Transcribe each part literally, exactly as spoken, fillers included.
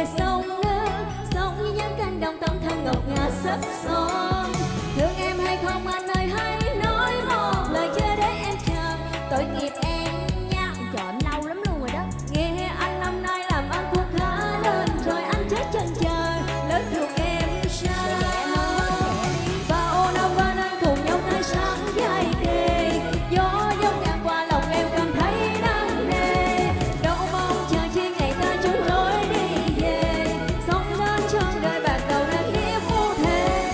sông nước, sông như những cánh đồng tâm thân ngọc ngà sắc son. Thương em hay không anh ơi, hãy nói một lời chưa để em chờ. Tội nghiệp em nha, chọn lâu lắm luôn rồi đó. Nghe anh năm nay làm ăn cũng khá lên rồi, anh chết chân chờ lớn thương em sao. Và ô năm qua năm cùng nhau tay sáng dài đề, gió dông ngang qua lòng em cảm thấy nặng nề. Đâu mong chờ chi ngày ta chung lối đi về, sống đến trong đời bạc đầu nặng nghĩa phu thề.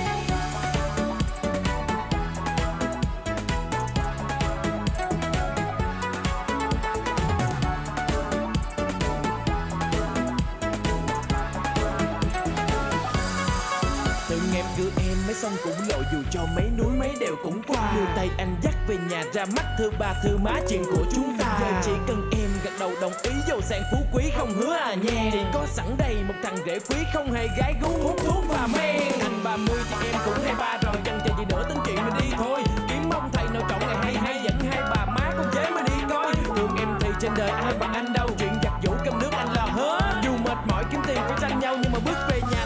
Tự em cứ em mấy sông cũng lộ, dù cho mấy núi mấy đèo cũng qua. Đưa tay anh dắt về nhà ra mắt thưa ba thưa má chuyện của chúng ta. Giờ chỉ cần em gật đầu đồng ý, giàu sang phú quý không hứa à nha. Chỉ có sẵn đây một thằng rể quý, không hề gái gú hút thuốc và men. Anh ba mươi thì em cũng hai ba rồi, chẳng chờ gì nữa tính chuyện mình đi thôi. Kiếm mong thầy nào chọn ngày hay hay, dẫn hai bà má con chế mà đi coi. Thương em thì trên đời ai bằng anh đâu, chuyện giặt giũ cơm nước anh lo hết. Dù mệt mỏi kiếm tiền phải tranh nhau, nhưng mà bước về nhà